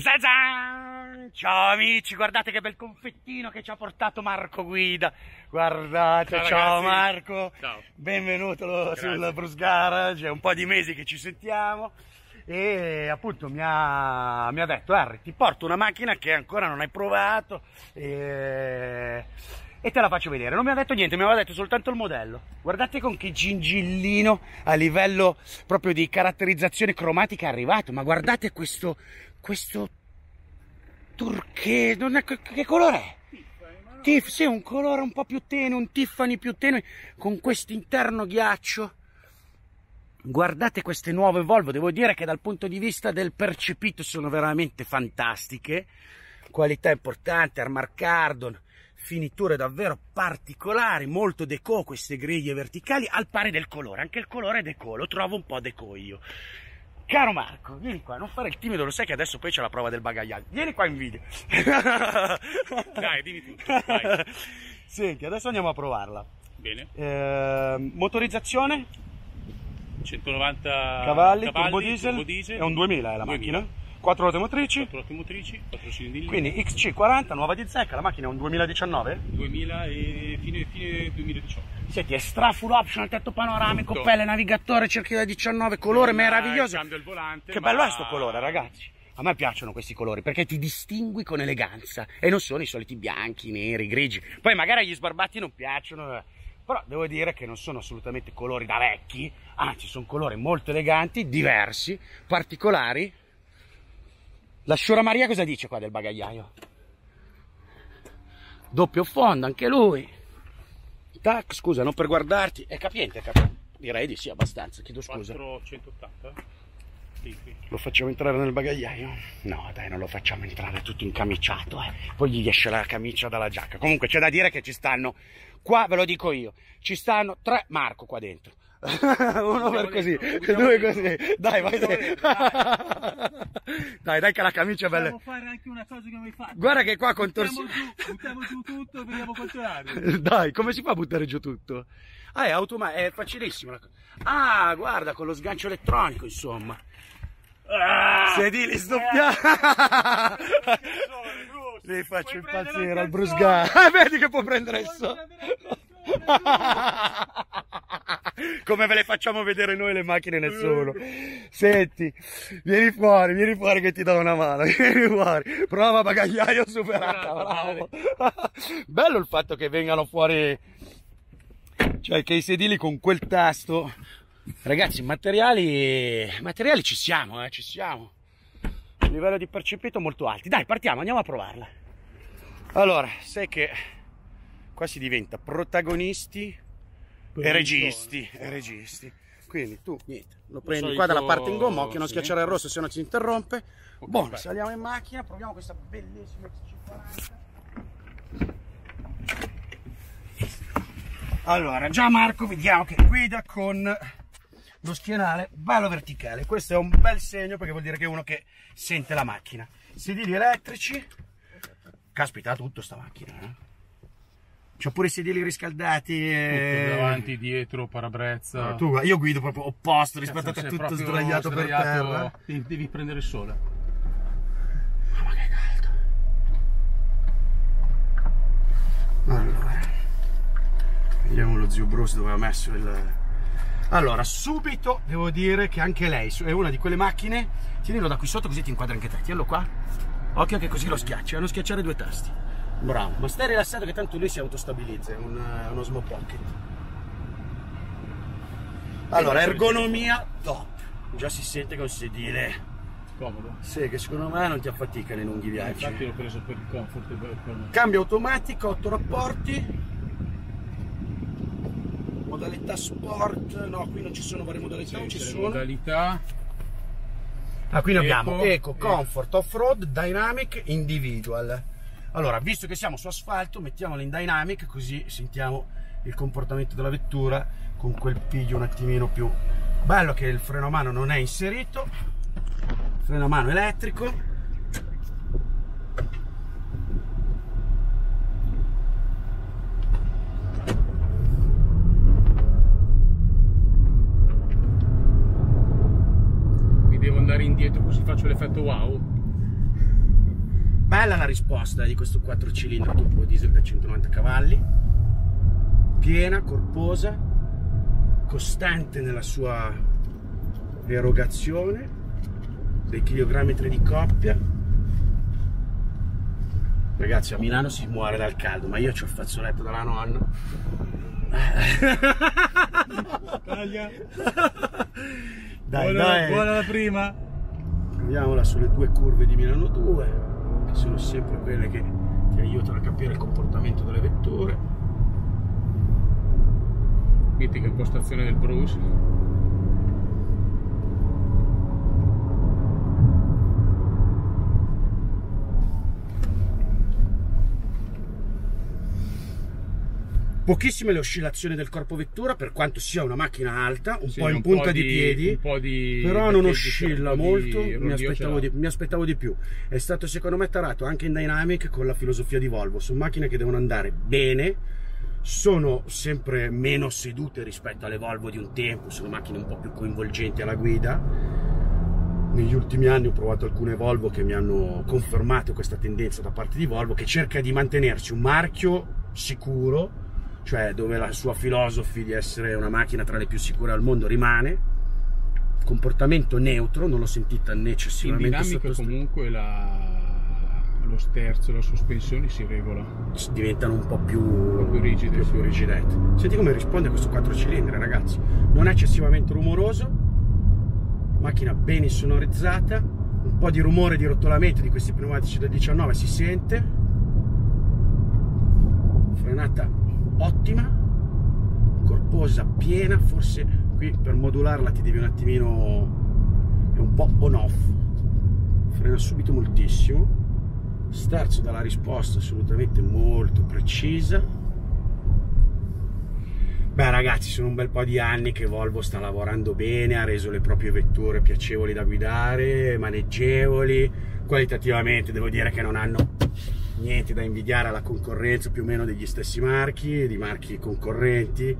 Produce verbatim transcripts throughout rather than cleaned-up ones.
Zazan! Ciao amici, guardate che bel confettino che ci ha portato Marco Guida. Guardate, ciao, ciao Marco. Ciao. Benvenuto sul Bruce Garage, è un po' di mesi che ci sentiamo. E appunto mi ha, mi ha detto: Harry, ti porto una macchina che ancora non hai provato e, e te la faccio vedere. Non mi ha detto niente, mi aveva detto soltanto il modello. Guardate con che gingillino a livello proprio di caratterizzazione cromatica è arrivato. Ma guardate questo questo turchese, non è, che, che colore è? Tiff, sì, un colore un po' più tenue, un Tiffany più tenue con questo interno ghiaccio. Guardate queste nuove Volvo, devo dire che dal punto di vista del percepito sono veramente fantastiche, qualità importante, Armor Cardon, finiture davvero particolari, molto déco queste griglie verticali, al pari del colore, anche il colore è déco, lo trovo un po' déco io. Caro Marco, vieni qua, non fare il timido, lo sai che adesso poi c'è la prova del bagagliaio, vieni qua in video. Dai, dimmi tutto, vai. Senti, adesso andiamo a provarla. Bene. Eh, motorizzazione? centonovanta cavalli, cavalli turbo diesel, turbo diesel, è un duemila è la duemila. macchina, quattro ruote motrici, quattro ruote motrici, quattro cilindri, quindi X C quaranta, nuova di zecca, la macchina è un duemiladiciannove? duemila e fine, fine duemiladiciotto. Senti, è stra full option, tetto panoramico, Tutto. pelle, navigatore, cerchio da diciannove, colore Non meraviglioso. cambio il volante, Che ma... bello è sto colore, ragazzi. A me piacciono questi colori perché ti distingui con eleganza e non sono i soliti bianchi, neri, grigi. Poi magari agli sbarbati non piacciono, però devo dire che non sono assolutamente colori da vecchi, anzi sono colori molto eleganti, diversi, particolari. La Sciura Maria cosa dice qua del bagagliaio? Doppio fondo, anche lui. Tac, scusa, non per guardarti, è capiente, è capiente. Direi di sì, abbastanza, chiedo scusa. quattrocentottanta? Sì, sì. Lo facciamo entrare nel bagagliaio? No, dai, non lo facciamo entrare tutto incamiciato, eh. Poi gli esce la camicia dalla giacca. Comunque c'è da dire che ci stanno, qua ve lo dico io, ci stanno tre Marco qua dentro. Uno per così, due così. Dai, vai te. Dai, dai che la camicia è bella. Possiamo fare anche una cosa che non hai fatto. Guarda che qua contorsione. Buttiamo giù, buttiamo giù tutto e vediamo quanto è. Dai, come si fa a buttare giù tutto? Ah, è automatico, è facilissimo. Ah, guarda, con lo sgancio elettronico, insomma. Ah, sedili sdoppiati. Li faccio impazzire al Bruce Garage. Ah, vedi che può prendere il sole. Come ve le facciamo vedere noi le macchine nel solo. Senti, vieni fuori, vieni fuori che ti do una mano. Vieni fuori. Prova bagagliaio superata, bravo. Bello il fatto che vengano fuori, cioè che i sedili con quel tasto. Ragazzi, materiali, materiali ci siamo, eh, ci siamo. Livello di percepito molto alti. Dai, partiamo, andiamo a provarla. Allora, sai che qua si diventa protagonisti e registi, e registi. Quindi tu, niente, lo prendi qua dalla parte in gomma, occhio a non schiacciare il rosso se no ci interrompe. Okay, Buono, beh. saliamo in macchina, proviamo questa bellissima X C quaranta. Allora, già Marco vediamo che guida con lo schienale bello verticale. Questo è un bel segno perché vuol dire che è uno che sente la macchina. Sedili elettrici. Caspita, tutto sta macchina, eh? C'ho pure i sedili riscaldati. E... Tutto davanti, dietro, parabrezza. No, tu, io guido proprio opposto rispetto Cazzo, a te, sei tutto proprio sdraiato, per terra. Devi, devi prendere il sole. Ma che caldo. Allora, vediamo lo zio Bruce dove ha messo il... Allora, subito devo dire che anche lei è una di quelle macchine. Tienilo da qui sotto così ti inquadra anche te. Tienilo qua. Occhio che così lo schiacci, a non schiacciare due tasti. Bravo, ma stai rilassato che tanto lui si autostabilizza, è un, uno slow pocket. Allora, ergonomia top. Già si sente che è un sedile Comodo. sì, che secondo me non ti affatica nei lunghi viaggi. Infatti l'ho preso per il comfort e per me. Cambio automatico, otto rapporti. Modalità sport, no, qui non ci sono varie modalità, non ci sono. Modalità. Ah, qui ne abbiamo Eco, Eco, Comfort, Off-Road, Dynamic, Individual. Allora, visto che siamo su asfalto, mettiamolo in Dynamic così sentiamo il comportamento della vettura con quel piglio un attimino più bello, che il freno a mano non è inserito, freno a mano elettrico. Mi devo andare indietro così faccio l'effetto wow. Bella la risposta di questo quattro cilindri turbo diesel da centonovanta cavalli, piena, corposa, costante nella sua erogazione, dei chilogrammetri di coppia. Ragazzi, a Milano si muore dal caldo, ma io c'ho il fazzoletto dalla nonna. Taglia. Dai, buona, dai. buona la prima. Proviamola sulle due curve di Milano due, che sono sempre quelle che ti aiutano a capire il comportamento delle vetture. Mitica impostazione del Bruce. Pochissime le oscillazioni del corpo vettura, per quanto sia una macchina alta, un Sì, po' in un punta po' di, di- piedi, un po' di però non perché oscilla un po' di molto, mi rondio aspettavo, ce di, l'ha. mi aspettavo di più. È stato secondo me tarato anche in Dynamic con la filosofia di Volvo, sono macchine che devono andare bene, sono sempre meno sedute rispetto alle Volvo di un tempo, sono macchine un po' più coinvolgenti alla guida. Negli ultimi anni ho provato alcune Volvo che mi hanno confermato questa tendenza da parte di Volvo, che cerca di mantenersi un marchio sicuro, cioè dove la sua filosofia di essere una macchina tra le più sicure al mondo rimane, comportamento neutro, non l'ho sentita né In eccessivamente dinamica sottostante. comunque la, lo sterzo, la sospensione si regola. Diventano un po' più, po' più rigide, più, sì. più rigidette. Senti come risponde questo quattro cilindri, ragazzi, non è eccessivamente rumoroso, macchina ben insonorizzata, un po' di rumore di rotolamento di questi pneumatici del diciannove si sente, frenata ottima, corposa, piena, forse qui per modularla ti devi un attimino, è un po' on off, frena subito moltissimo, sterzo dalla risposta assolutamente molto precisa. Beh ragazzi, sono un bel po' di anni che Volvo sta lavorando bene, ha reso le proprie vetture piacevoli da guidare, maneggevoli, qualitativamente devo dire che non hanno niente da invidiare alla concorrenza più o meno degli stessi marchi, di marchi concorrenti.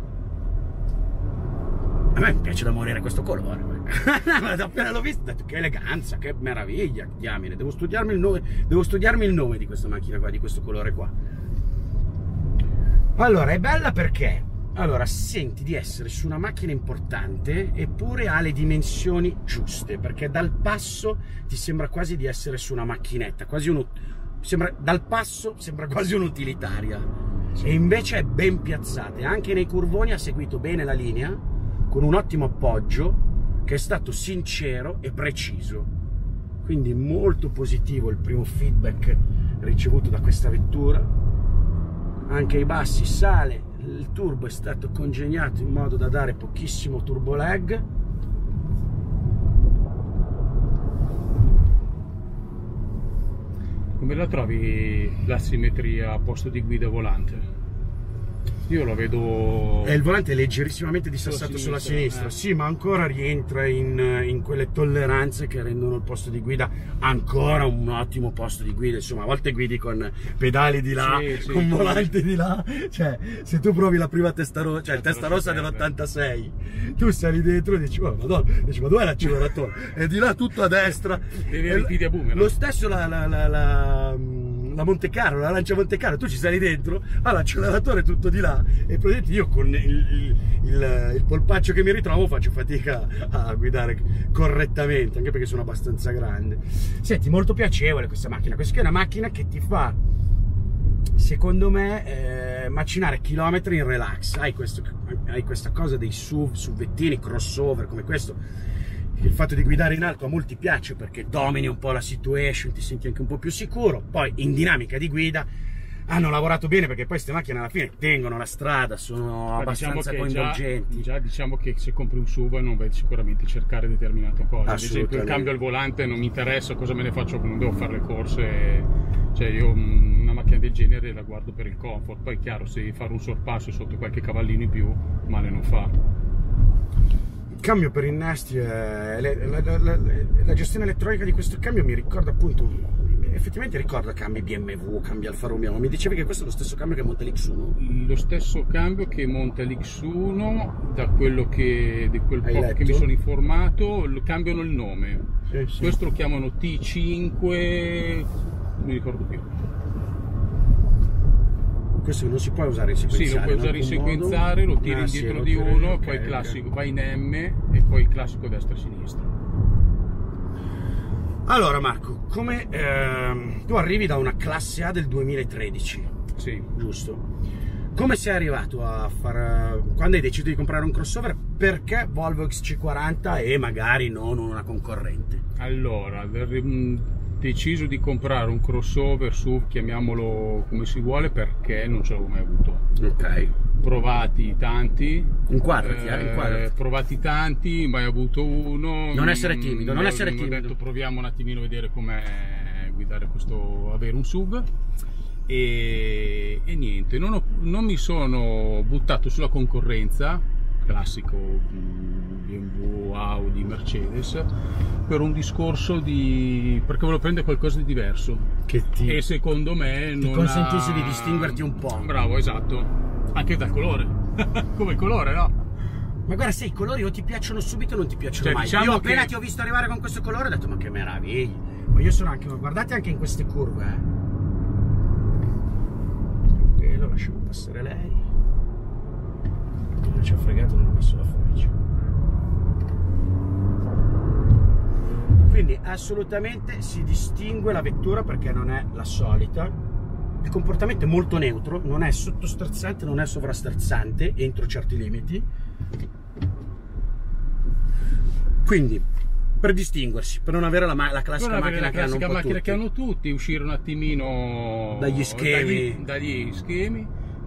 A me piace da morire questo colore. Appena l'ho visto ho detto che eleganza, che meraviglia, diamine, devo studiarmi il nome, devo studiarmi il nome di questa macchina qua, di questo colore qua. Allora, è bella perché allora senti di essere su una macchina importante eppure ha le dimensioni giuste, perché dal passo ti sembra quasi di essere su una macchinetta, quasi uno sembra, dal passo sembra quasi un'utilitaria, e invece è ben piazzata, e anche nei curvoni ha seguito bene la linea con un ottimo appoggio che è stato sincero e preciso, quindi molto positivo il primo feedback ricevuto da questa vettura. Anche ai bassi sale, il turbo è stato congegnato in modo da dare pochissimo turbo lag. Come la trovi la simmetria a posto di guida volante? Io lo vedo... E il volante è leggerissimamente dissassato sulla sinistra, eh. sì, ma ancora rientra in, in quelle tolleranze che rendono il posto di guida ancora un ottimo posto di guida. Insomma, a volte guidi con pedali di là, Sì, sì, con sì. volante di là, cioè se tu provi la prima testa rossa, cioè il Testa testa rossa rossa dell'ottantasei, tu sali dentro e dici, oh madonna, dici, ma dov'è l'acceleratore? E di là tutto a destra. Devi avere i piedi a boomerang. Lo stesso la, la, la, la, la Monte Carlo, la Lancia Monte Carlo, tu ci sali dentro, ha l'acceleratore tutto di là, e praticamente io con il, il, il, il polpaccio che mi ritrovo faccio fatica a guidare correttamente, anche perché sono abbastanza grande. Senti, molto piacevole questa macchina, questa è una macchina che ti fa, secondo me, eh, macinare chilometri in relax. Hai, questo, hai questa cosa dei S U V, SUVettini, crossover come questo. Il fatto di guidare in alto a molti piace perché domini un po' la situation, ti senti anche un po' più sicuro. Poi in dinamica di guida hanno lavorato bene, perché poi queste macchine alla fine tengono la strada, sono Ma abbastanza diciamo che coinvolgenti. Già, già diciamo che se compri un S U V non vai sicuramente cercare determinate cose. Ad esempio il cambio al volante non mi interessa, cosa me ne faccio quando devo fare le corse. Cioè io una macchina del genere la guardo per il comfort, poi è chiaro, se devi fare un sorpasso sotto qualche cavallino in più, male non fa. Il cambio per innesti, eh, la, la, la, la gestione elettronica di questo cambio mi ricorda appunto, effettivamente ricorda cambi B M W, cambi Alfa Romeo. Mi dicevi che questo è lo stesso cambio che monta l'X uno? Lo stesso cambio che monta l'X uno, da quello che, di quel Hai po' letto? che mi sono informato, lo cambiano il nome. Sì, sì. Questo lo chiamano T cinque non mi ricordo più. Questo non si può usare in sequenziale? Sì, lo puoi usare in sequenziare, lo tiri ah, indietro sì, di uno, okay, poi il classico okay. vai in M e poi il classico destra e sinistra. Allora Marco, come ehm, tu arrivi da una classe A del duemilatredici, sì, giusto? Come sei arrivato a far, quando hai deciso di comprare un crossover, perché Volvo X C quaranta e magari non una concorrente? Allora, deciso di comprare un crossover S U V, chiamiamolo come si vuole, perché non ce l'avevo mai avuto. Ok. Provati tanti, inquadrati, eh, inquadrati. provati tanti, mai avuto uno. Non essere timido, non essere timido. Ho detto proviamo un attimino a vedere com'è guidare questo, avere un S U V. E, e niente, non, ho, non mi sono buttato sulla concorrenza, classico B M W, Audi, Mercedes, per un discorso di perché volevo prendere qualcosa di diverso che ti, e secondo me ti non consentisse ha... di distinguerti un po'. Bravo, esatto, anche dal colore come colore, no? Ma guarda, se i colori o ti piacciono subito o non ti piacciono cioè, mai. Diciamo io appena che... ti ho visto arrivare con questo colore ho detto ma che meraviglia. Ma io sono anche, guardate anche in queste curve, eh. Lo lasciamo passare lei. Non ci ha fregato, non ha messo la forbice. Quindi assolutamente si distingue la vettura perché non è la solita. Il comportamento è molto neutro, non è sottosterzante, non è sovrasterzante entro certi limiti. Quindi per distinguersi, per non avere la, la classica macchina, la classica che, hanno macchina che hanno tutti, uscire un attimino dagli schemi, dagli, dagli schemi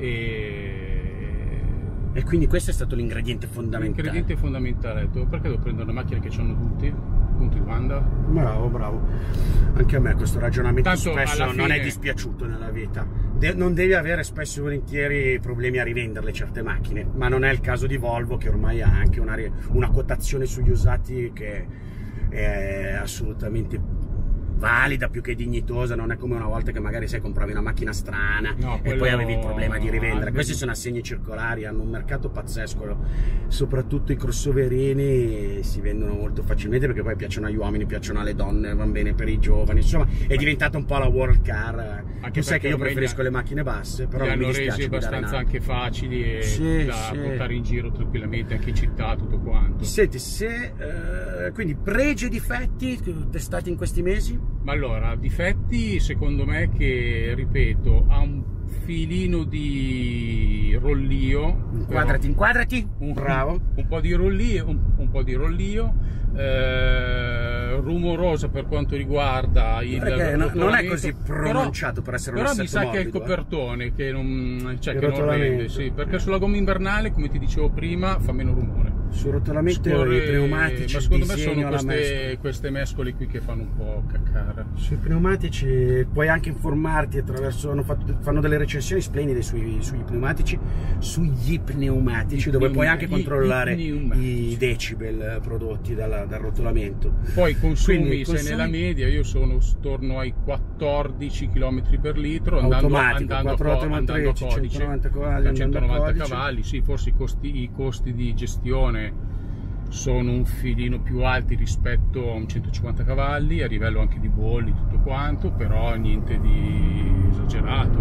e... e quindi questo è stato l'ingrediente fondamentale. L'ingrediente fondamentale, perché devo prendere una macchina che hanno tutti, punti di banda? Bravo, bravo. Anche a me questo ragionamento Tanto spesso fine... non è dispiaciuto nella vita. De non devi avere spesso e volentieri problemi a rivenderle certe macchine, ma non è il caso di Volvo, che ormai ha anche una, una quotazione sugli usati che è assolutamente valida, più che dignitosa. Non è come una volta che magari sai compravi una macchina strana no, e poi avevi il problema di rivendere. Questi sono assegni circolari, hanno un mercato pazzesco, soprattutto i crossoverini si vendono molto facilmente perché poi piacciono agli uomini, piacciono alle donne, van bene per i giovani, insomma è diventata un po' la world car. Anche tu sai che io preferisco le macchine basse, però non mi dispiace, resi abbastanza anche facili e sì, da sì. portare in giro tranquillamente anche in città, tutto quanto. Senti, se eh, quindi pregi e difetti testati in questi mesi? Ma allora, difetti secondo me che, ripeto, ha un filino di rollio. Inquadrati, però, inquadrati. Un, bravo. Un po' di rollio, un, un po' di rollio, eh, rumorosa per quanto riguarda il no, non è così pronunciato, però, per essere un però mi sa morbido, che è il copertone eh. che non, cioè, che non rende, sì, perché sulla gomma invernale, come ti dicevo prima, fa meno rumore. Sul rotolamento i pneumatici, ma secondo me sono queste, queste mescole qui che fanno un po' caccare. Sui pneumatici puoi anche informarti attraverso, hanno fatto, fanno delle recensioni splendide sui, sui pneumatici, sugli pneumatici, I dove pneum, puoi anche controllare i, i decibel prodotti dalla, dal rotolamento. Poi consumi, Quindi, consumi... se nella media io sono torno ai quattordici chilometri per litro andando, andando, andando a codice, centonovanta cavalli, da centonovanta cavalli, sì, forse i costi, i costi di gestione sono un filino più alti rispetto a un centocinquanta cavalli, a livello anche di bolli, tutto quanto, però niente di esagerato.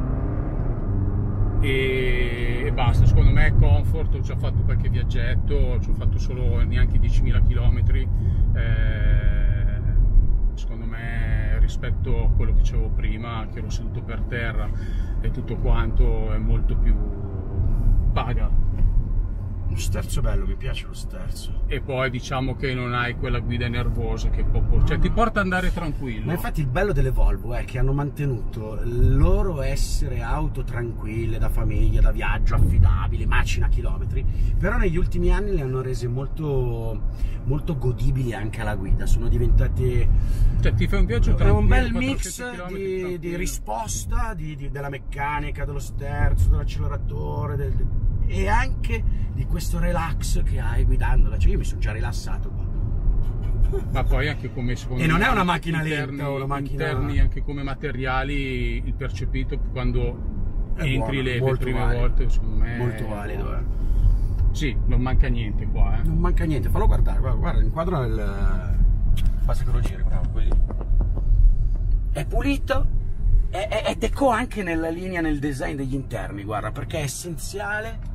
E basta, secondo me è comfort. Ho già fatto qualche viaggetto, ci ho fatto solo neanche diecimila chilometri, eh, secondo me rispetto a quello che c'avevo prima, che ero seduto per terra e tutto quanto, è molto più paga. Lo sterzo bello, mi piace lo sterzo. E poi diciamo che non hai quella guida nervosa che può, cioè ti porta ad andare tranquillo. Ma infatti il bello delle Volvo è che hanno mantenuto il loro essere auto tranquille, da famiglia, da viaggio, affidabili, macina chilometri, però negli ultimi anni le hanno rese molto, molto godibili anche alla guida. Sono diventate, cioè ti fai un viaggio è un bel mix di, di risposta di, di, della meccanica, dello sterzo, dell'acceleratore, del, e anche di questo relax che hai guidandola. Cioè io mi sono già rilassato qua. Ma poi anche come secondo e me, non è una macchina interni, lenta, una macchina interni anche come materiali, il percepito quando è entri buono, le, le prime valido. volte secondo me molto valido, eh. Sì, non manca niente qua, eh. Non manca niente, fallo guardare, guarda, guarda l'inquadro il... basta che lo giri, bravo, così. è pulito ed eco anche nella linea, nel design degli interni, guarda, perché è essenziale.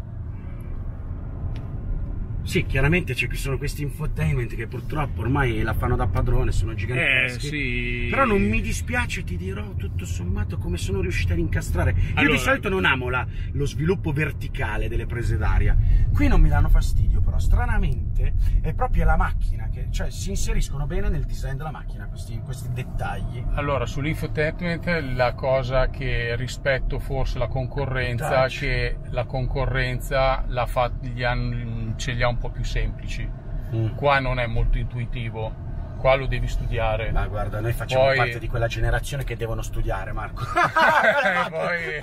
Sì, chiaramente ci sono questi infotainment che purtroppo ormai la fanno da padrone, sono giganteschi. Eh, sì. Però non mi dispiace, ti dirò tutto sommato come sono riusciti ad incastrare. Io allora, di solito non amo la, lo sviluppo verticale delle prese d'aria. Qui non mi danno fastidio, però stranamente è proprio la macchina che, cioè, si inseriscono bene nel design della macchina questi, questi dettagli. Allora, sull'infotainment la cosa che rispetto forse la concorrenza, Touch. che la concorrenza l'ha fatta, gli hanno, ce li ha un po' più semplici. Mm. Qua non è molto intuitivo, qua lo devi studiare. Ma guarda, noi facciamo poi... parte di quella generazione che devono studiare, Marco. poi...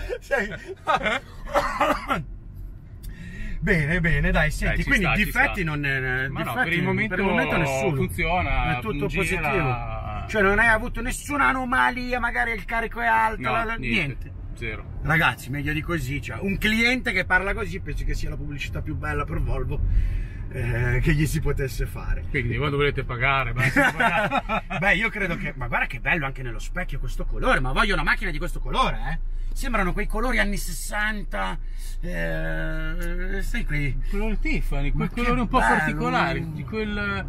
Bene, bene, dai, senti, dai, quindi sta, difetti non è, ma difetti, no, per il momento, per il momento nessuno. Funziona, è tutto gira... positivo. Cioè non hai avuto nessuna anomalia, magari il carico è alto, no, la, la, niente. niente. Zero. Ragazzi, meglio di così, cioè, un cliente che parla così penso che sia la pubblicità più bella per Volvo eh, che gli si potesse fare. Quindi quando volete pagare, pagare. Beh, io credo che, ma guarda che bello anche nello specchio questo colore, ma voglio una macchina di questo colore, eh. Sembrano quei colori anni sessanta, eh, sai quei colori Tiffany, quei colori un po' bello. particolari, di quel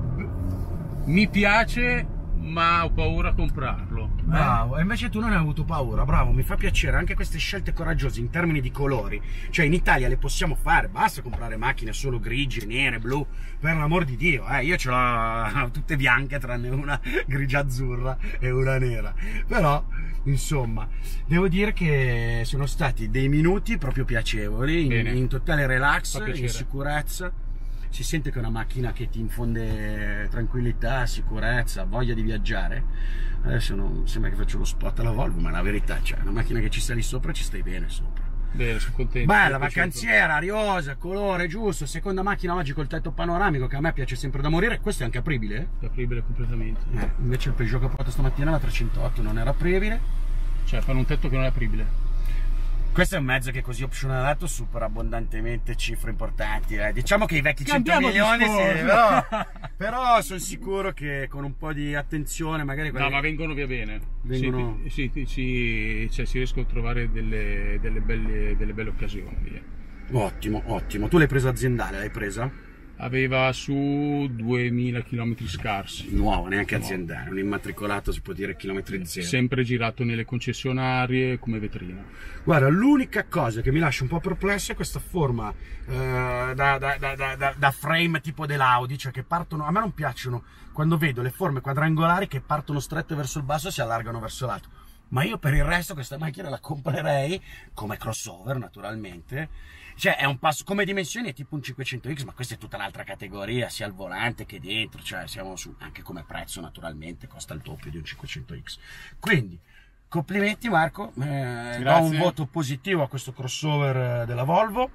mi piace ma ho paura a comprarlo. Bravo, e invece tu non hai avuto paura, bravo, mi fa piacere anche queste scelte coraggiose in termini di colori. Cioè in Italia le possiamo fare, basta comprare macchine solo grigie, nere, blu, per l'amor di Dio, eh, io ce l'ho tutte bianche tranne una grigia azzurra e una nera. Però, insomma, devo dire che sono stati dei minuti proprio piacevoli, in, in totale relax, in sicurezza. Si sente che è una macchina che ti infonde tranquillità, sicurezza, voglia di viaggiare. Adesso non sembra che faccio lo spot alla Volvo, ma la verità, cioè, una macchina che ci sali sopra, ci stai bene sopra. Bene, sono contento. Bella, vacanziera, ariosa, colore giusto, seconda macchina oggi col tetto panoramico, che a me piace sempre da morire. Questo è anche apribile? Eh? È apribile completamente. Eh, invece il Peugeot che ho portato stamattina, la trecentotto, non era apribile. Cioè, fanno un tetto che non è apribile. Questo è un mezzo che così opzionalato supera abbondantemente cifre importanti. Eh. Diciamo che i vecchi cento milioni, sì, però, però sono sicuro che con un po' di attenzione magari... No, ma vengono via bene. Vengono... Sì, sì, sì, cioè, si riescono a trovare delle, delle, belle, delle belle occasioni. Via. Ottimo, ottimo. Tu l'hai presa aziendale, l'hai presa? Aveva su duemila chilometri scarsi. Nuovo, neanche aziendale, un immatricolato si può dire chilometri zero. Sempre girato nelle concessionarie come vetrina. Guarda, l'unica cosa che mi lascia un po' perplesso è questa forma eh, da, da, da, da, da frame tipo dell'Audi, cioè che partono, a me non piacciono quando vedo le forme quadrangolari che partono strette verso il basso e si allargano verso l'alto. Ma io per il resto questa macchina la comprerei come crossover, naturalmente. Cioè è un passo, come dimensioni è tipo un cinquecento X, ma questa è tutta un'altra categoria, sia al volante che dentro, cioè siamo su, anche come prezzo naturalmente costa il doppio di un cinquecento X. Quindi complimenti Marco, eh, do un voto positivo a questo crossover della Volvo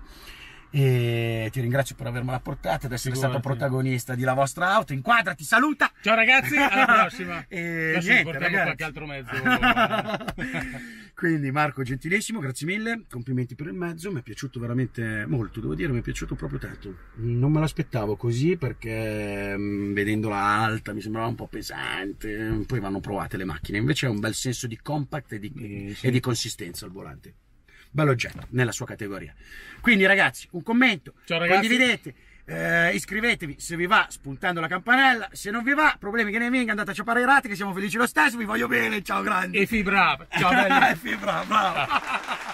e ti ringrazio per avermela portata, ad essere stato protagonista di La Vostra Auto. Inquadra, ti saluta. Ciao ragazzi, alla prossima. E Adesso niente, portiamo ragazzi. qualche altro mezzo. Quindi Marco, gentilissimo, grazie mille, complimenti per il mezzo, mi è piaciuto veramente molto, devo dire, mi è piaciuto proprio tanto. Non me l'aspettavo così perché mh, vedendola alta mi sembrava un po' pesante, poi vanno provate le macchine, invece ha un bel senso di compact e di, eh, sì. e di consistenza al volante. Bello oggetto, nella sua categoria. Quindi ragazzi, un commento, ciao, ragazzi. Condividete, eh, iscrivetevi se vi va spuntando la campanella, se non vi va, problemi che ne venga, andate a ciapare i rati che siamo felici lo stesso, vi voglio bene, ciao grandi. E fibra, ciao belli. E fibra, bravo.